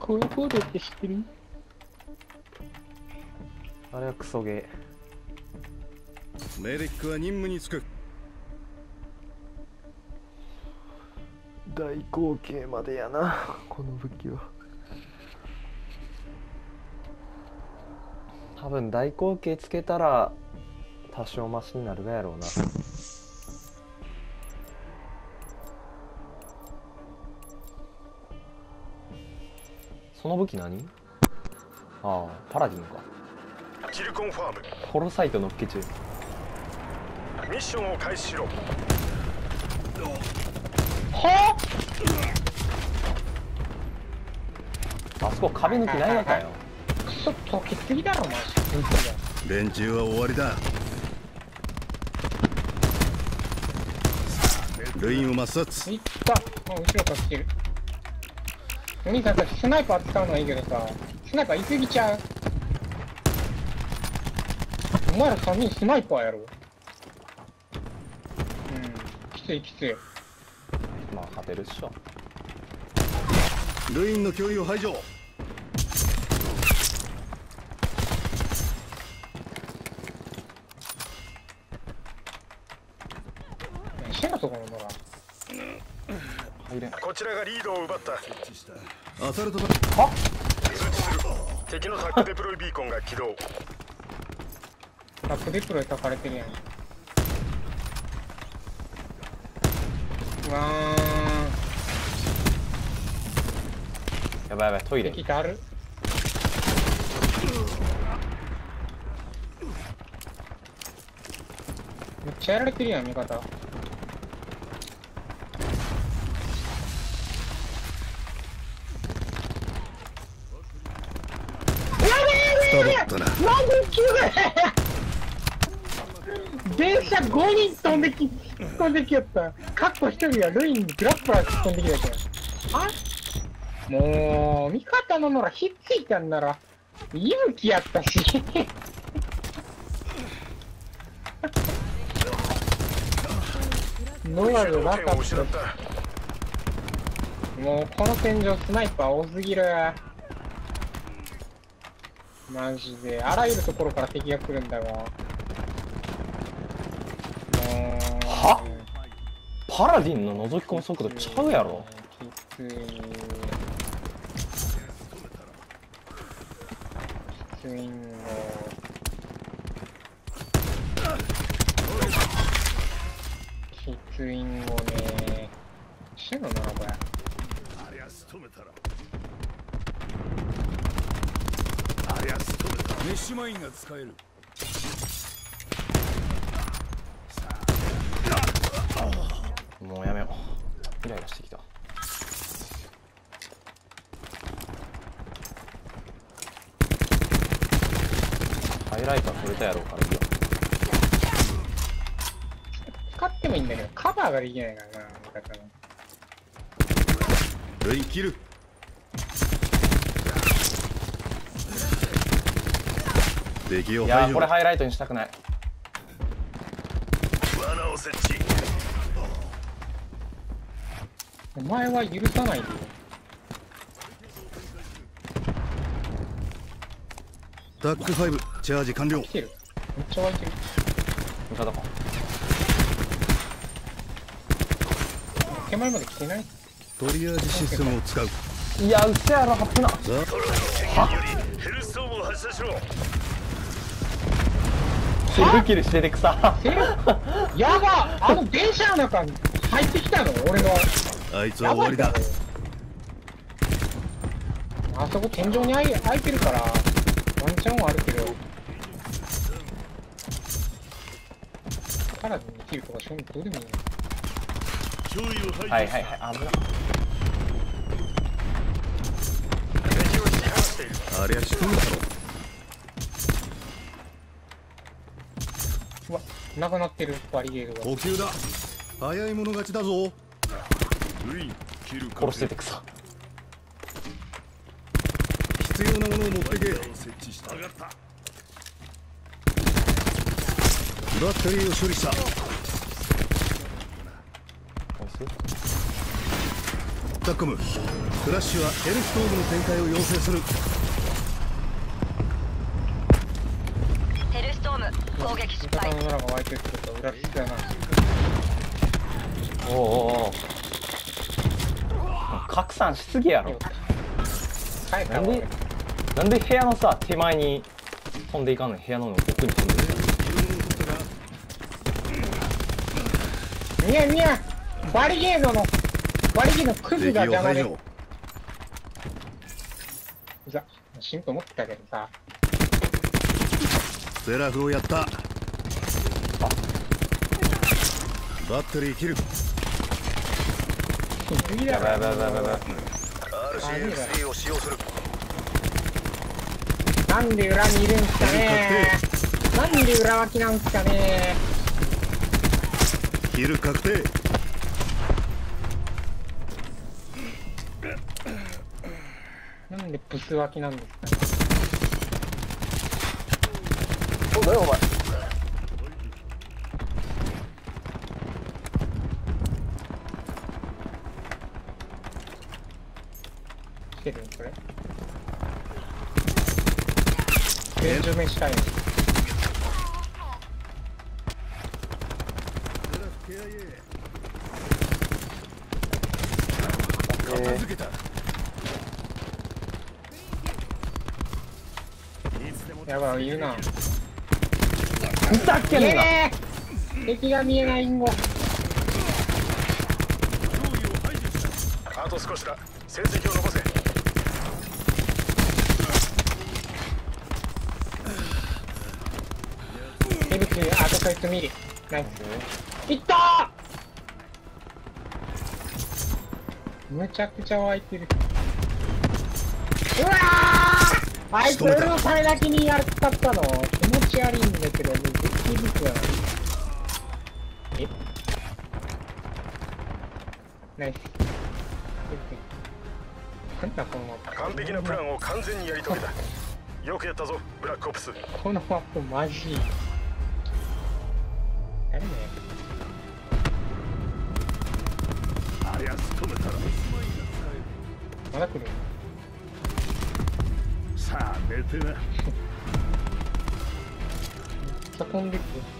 このコードって知ってる？ あれはクソゲメディックは任務に就く。 大口径までやなこの武器は。多分大口径つけたら多少マシになるがやろうな。その武器何？ああ、パラディンか。 キルコンファーム。 ホロサイトのっけ中。 ミッションを開始しろ。 はあそこ壁抜きないのかよ。 クソ溶けすぎだろマジで。 連中は終わりだ。ルインを抹殺。 いったもう後ろから来てる。お兄さんたちスナイパー使うのはいいけどさ、スナイパー言い過ぎちゃう。お前ら3人スナイパーやろ。きついきつい。 まあ勝てるっしょ。 ルインの脅威を排除。 何してんのそこの野良。 入れん。 こちらがリードを奪った。 アサルトだ。 は？ 通知する。敵のタックデプロイビーコンが起動。 タックデプロイ炊かれてるやん。うわやばいやばい、トイー、 レ。 敵だる。めっちゃやられてるやん味方。 スタだったな。 なんで急電車5人飛んでき、突っ込んできよった。カッコ1人はルインにグラップラー突っ込んできたじゃん。あもう、味方の野良ひっついたんなら、勇気やったし。野良じゃなかったし。もう、この天井スナイパー多すぎる。マジであらゆるところから敵が来るんだが。 は？パラディンの覗き込む速度ちゃうやろ。 きつい。きついんの。きついんごね。してんのなこれ。 ありゃ仕留めたら。ありゃ仕留めたら。メッシュマインが使える。 もうやめよう。イライラしてきた。ハイライトは取れたやろうからいいよ。 使ってもいいんだけどカバーができないからな味方の。 ルイン切る。敵をい排除。 やーこれハイライトにしたくない。 罠を設置。 お前は許さないでよ。 タック5チャージ完了。 来てる。めっちゃ湧いてる。 味方か。 手前まで来てない。 トリアージシステムを使う。 いやうっせやろハップな。 ヘルストームを発射しろ。 シルキルしててくさ。 やばあの電車の中に入ってきたの俺の。 あいつは終わりだ。 やばいかあそこ天井に開いてるからワンチャンはあるけど体に生きるとかそういうのどうでもいいよ。 はいはいはい、危な。 敵を批判している。 ありゃ仕留めたろ。 うわなくなってるバリゲードが。 補給だ。早い者勝ちだぞ。 殺しててくさ。 必要なものを持ってけ。バッテリーを処理した。 ナイス。 タコムフラッシュはヘルストームの展開を要請する。 ヘルストーム攻撃失敗。 味方の村が湧いてくると裏切だな。 おうおうおう拡散しすぎやろ。 帰ったわなんで部屋のさ手前に飛んでいかんのに部屋の奥に飛んでる。 みやみやバリケードのクズが邪魔で。 敵を排除。 うざ死ぬと思ってたけどさ。 セラフをやった。バッテリー切る。 次だやばいやばいやばいやばい。 RCXD を使用する。 なんで裏にいるんすかね。なんで裏脇なんすかね。 キル確定。 なんでブス脇なんですかね。 そうだよお前。 来てるこれ。現状面したい。 片付けた。 やばい、いるな。 ふざけんな。 敵が見えないんご。 あと少しだ。成績を残せ。 ヘルツアートサイトミリ。ナイス。いったー。むちゃくちゃ湧いてる。うわー、あいつ俺のためだけにやるかったの。気持ち悪いんだけど、絶対ビクやな。えナイス。なんだこのマップ。 完璧なプランを完全にやり遂げた。よくやったぞブラックオプス。 このマップマジいい。誰ね。 ありゃ仕留めたらまだ来る。 さあ寝てな。 さあ飛んでくる。